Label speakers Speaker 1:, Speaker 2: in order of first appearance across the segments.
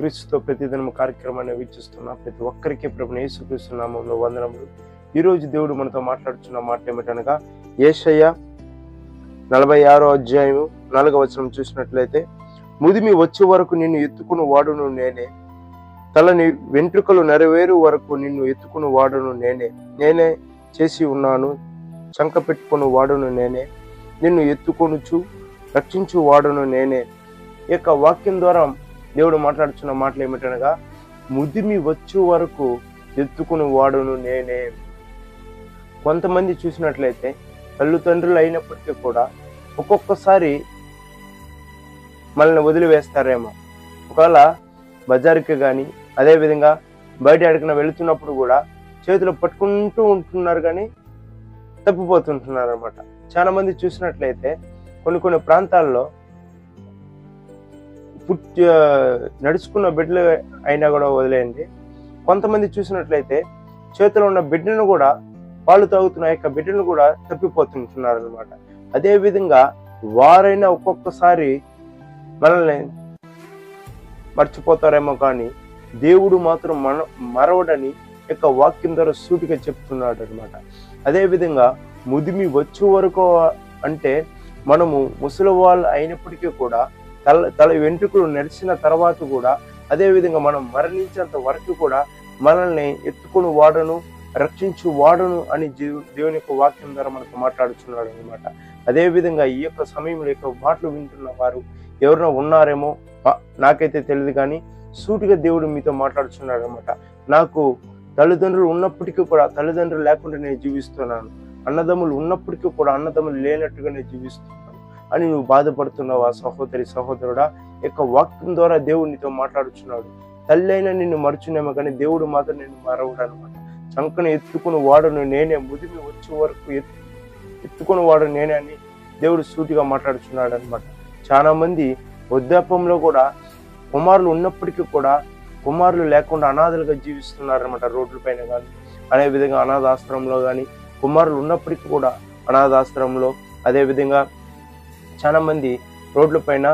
Speaker 1: క్రీస్తుతో ప్రతిదినం కార్యక్రమాన్ని వీక్షిస్తున్న ప్రతి ఒక్కరికి ప్రభువైన యేసుక్రీస్తు నామములో వందనములు. ఈరోజు దేవుడు మనతో మాట్లాడుతున్న మాట ఏమిటనగా, యేషయ్య 46వ అధ్యాయము 4వ వచనం చూసినట్లయితే, ముదిమి వచ్చే వరకు నిన్ను ఎత్తుకుని వాడును నేనే, తలని వెంట్రుకలు నెరవేరు వరకు నిన్ను ఎత్తుకుని వాడును నేనే, నేనే చేసి ఉన్నాను, చంక పెట్టుకుని వాడును నేనే, నిన్ను ఎత్తుకొనుచు రక్షించు వాడును నేనే. ఈ యొక్క వాక్యం ద్వారా దేవుడు మాట్లాడుతున్న మాటలు ఏమిటనగా, ముదిమి వచ్చే వరకు ఎత్తుకుని వాడును నేనే. కొంతమంది చూసినట్లయితే తల్లిదండ్రులు అయినప్పటికీ కూడా ఒక్కొక్కసారి మనల్ని వదిలివేస్తారేమో. ఒకవేళ బజార్కి కానీ అదేవిధంగా బయట ఎక్కడికైనా వెళుతున్నప్పుడు కూడా చేతులు పట్టుకుంటూ ఉంటున్నారు కానీ తప్పిపోతుంటున్నారు అనమాట. చాలా మంది చూసినట్లయితే కొన్ని ప్రాంతాల్లో నడుచుకున్న బిడ్డలు అయినా కూడా వదిలేయండి, కొంతమంది చూసినట్లయితే చేతిలో ఉన్న బిడ్డను కూడా, పాలు తాగుతున్న యొక్క బిడ్డను కూడా తప్పిపోతుంటున్నారు అనమాట. అదేవిధంగా వారైనా ఒక్కొక్కసారి మనల్ని మర్చిపోతారేమో కానీ దేవుడు మాత్రం మరవడని యొక్క వాక్యం ద్వారా సూటిగా చెప్తున్నాడు అనమాట. అదేవిధంగా ముదిమి వచ్చే వరకు అంటే మనము ముసలి వాళ్ళు అయినప్పటికీ కూడా తల వెంట్రుకలు నెరిసిన తర్వాత కూడా, అదేవిధంగా మనం మరణించేంత వరకు కూడా మనల్ని ఎత్తుకుని వాడను, రక్షించు వాడను అని దేవుని యొక్క వాక్యం ద్వారా మనకు మాట్లాడుతున్నాడు అనమాట. అదేవిధంగా ఈ యొక్క సమయంలో యొక్క మాటలు వింటున్న వారు ఎవరైనా ఉన్నారేమో నాకైతే తెలియదు, కానీ సూటిగా దేవుడు మీతో మాట్లాడుతున్నాడు అనమాట. నాకు తల్లిదండ్రులు ఉన్నప్పటికీ కూడా తల్లిదండ్రులు లేకుండా నేను జీవిస్తున్నాను, అన్నదమ్ములు ఉన్నప్పటికీ కూడా అన్నదమ్ములు లేనట్టుగా నేను జీవిస్తున్నాను అని నువ్వు బాధపడుతున్నావా సహోదరి సహోదరుడా? యొక్క వాక్యం ద్వారా దేవుడు నీతో మాట్లాడుచున్నాడు. తల్లి అయినా నిన్ను మరచునేమో కానీ దేవుడు మాత్రం నిన్ను మరవడు అనమాట. చంకను ఎత్తుకుని వాడును నేనే, ముదిమి వచ్చే వరకు ఎత్తుకుని వాడు నేనే అని దేవుడు సూటిగా మాట్లాడుచున్నాడు అనమాట. చాలా మంది వృద్ధాప్యంలో కూడా కుమారులు ఉన్నప్పటికీ కూడా కుమారులు లేకుండా అనాథలుగా జీవిస్తున్నారనమాట. రోడ్ల పైన కానీ అదేవిధంగా అనాథాశ్రమంలో కానీ కుమారులు ఉన్నప్పటికీ కూడా అనాథాశ్రమంలో, అదేవిధంగా చాలా మంది రోడ్ల పైన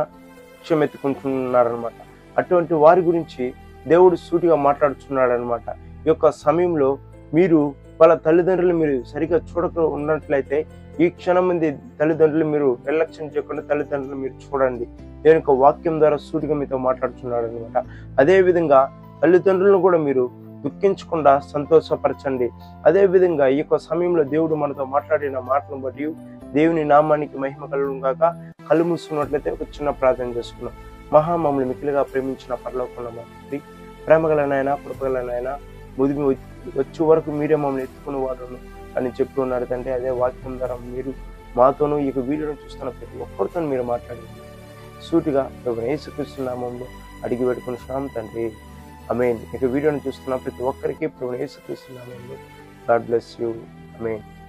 Speaker 1: క్షమెత్తుకుంటున్నారనమాట. అటువంటి వారి గురించి దేవుడు సూటిగా మాట్లాడుతున్నాడు అనమాట. ఈ యొక్క సమయంలో మీరు వాళ్ళ తల్లిదండ్రులు మీరు సరిగా చూడక ఉన్నట్లయితే ఈ క్షణం మంది తల్లిదండ్రులు మీరు నిర్లక్ష్యం చేయకుండా తల్లిదండ్రులు మీరు చూడండి. దేవుని యొక్క వాక్యం ద్వారా సూటిగా మీతో మాట్లాడుతున్నాడు అనమాట. అదేవిధంగా తల్లిదండ్రులను కూడా మీరు దుఃఖించకుండా సంతోషపరచండి. అదేవిధంగా ఈ యొక్క సమయంలో దేవుడు మనతో మాట్లాడిన మాటలను బట్టి దేవుని నామానికి మహిమ కలుగును గాక. కళ్ళు మూసుకున్నట్లయితే ఒక చిన్న ప్రార్థన చేసుకున్నాం. మమ్మల్ని మిక్కిలిగా ప్రేమించిన పరలోకమున్న మా తండ్రి, ప్రేమగలనైనా కృపగలనైనా ముదిమి వచ్చే వరకు మీరే మమ్మల్ని ఎత్తుకుని వాడును అని చెప్తూ ఉన్నారు తండ్రి. అదే వాక్యం ద్వారా మీరు మాతోనూ ఈ వీడియోను చూస్తున్న ప్రతి ఒక్కరితో మీరు మాట్లాడింది సూటిగా యేసుక్రీస్తు నామములో అడిగి పెట్టుకున్నాం తండ్రి, ఆమేన్. ఇక వీడియోను చూస్తున్న ప్రతి ఒక్కరికి యేసుక్రీస్తు నామములో గాడ్ బ్లెస్ యూ, ఆమేన్.